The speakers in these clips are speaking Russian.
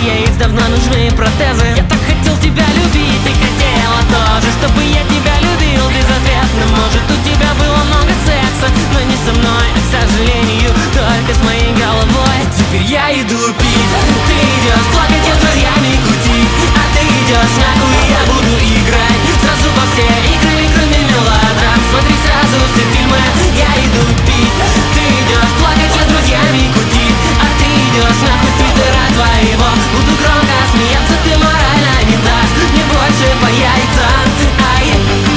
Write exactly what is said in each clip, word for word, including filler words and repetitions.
яиц давно нужны протезы. Я так хотел тебя любить, ты хотела тоже, чтобы я тебя любил безответно. Может, у тебя было много секса, но не со мной, а, к сожалению, только с моей головой. Теперь я иду пить, ты идешь плакать, я с друзьями кутить, а ты идешь нахуй, и я буду играть сразу во все игры, кроме мелодрам. Смотри сразу все фильмы, я иду пить, ты идешь плакать, я с друзьями кутить, а ты идешь нахуй с твиттера твоего. Буду громко смеяться, ты морально не дашь мне больше по яйцам. Ай.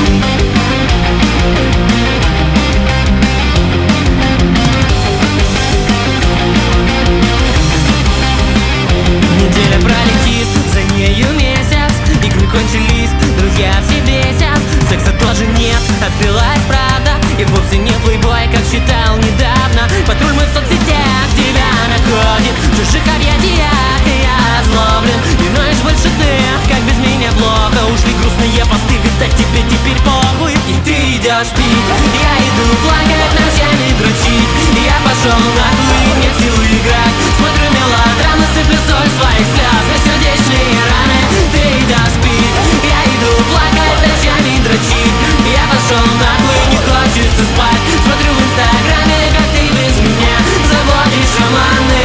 Неделя пролетит, за нею месяц, игры кончились, друзья все бесят, секса тоже нет, открылась правда, и вовсе не плейбой, как считал недавно. Патруль мы в соцсетях тебя находит, в чужих объятиях я озлоблен. Не ноешь больше ты, как без меня плохо, ушли грустные посты, видать тебе теперь похуй. И ты идешь пить, я иду плакать, ночами дрочить, я пошел нахуй, нет сил играть. Смотрю мелодрамы, сыплю соль своих слез на сердечные раны. Ты идешь пить, я иду плакать, ночами дрочить, я пошел нахуй, не хочется спать. Смотрю в инстаграме, как ты без меня заводишь романы.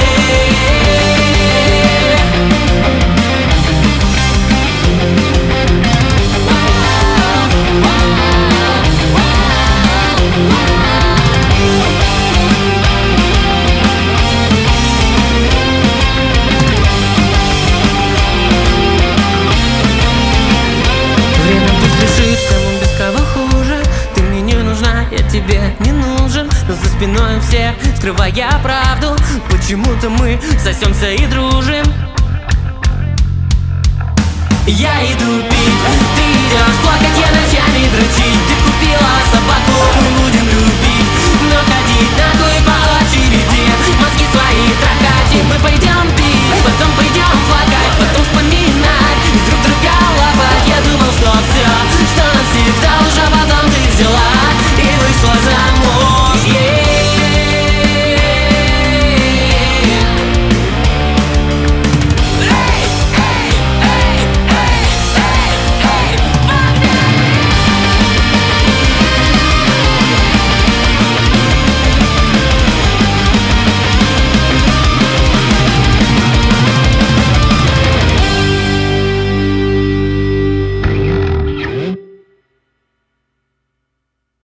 Время быстро спешит, кому без кого хуже. Ты мне не нужна, я тебе не нужен. Но за спиной у всех, скрывая правду, почему-то мы сосемся и дружим. Я иду пить, ты идешь плакать, я ночами дрочить. Ты купила собаку, мы будем любить, но ходить нахуй по